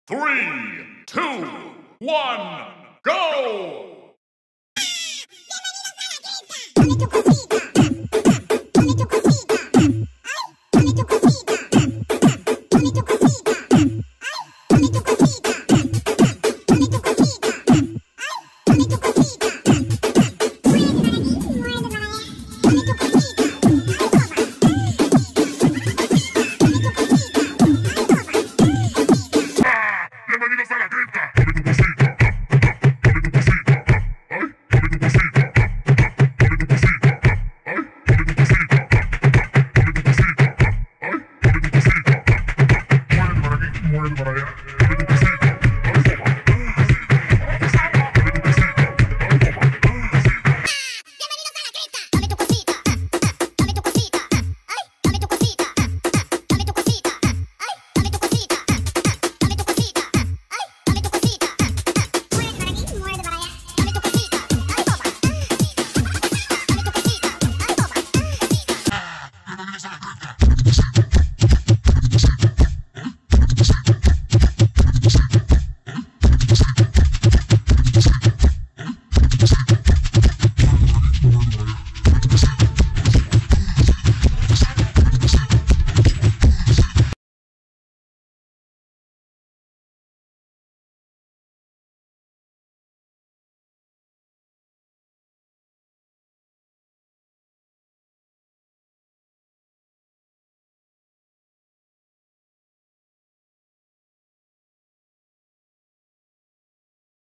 3, 2, 1, go! Bienvenidos a la cripta. Dame tu cosita. Dame tu cosita. Ay, dame tu cosita. Dame tu cosita. Ay, dame tu cosita. Dame tu cosita. Ay, dame tu cosita. Muévete para aquí, muévete para allá. Dame tu cosita.